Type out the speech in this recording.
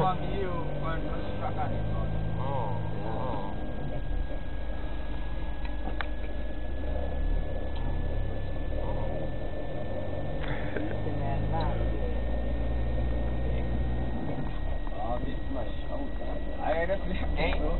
mami o Arnaldo Jacaré. اه بيسمع الشوق. ايوه نفس الحكايه.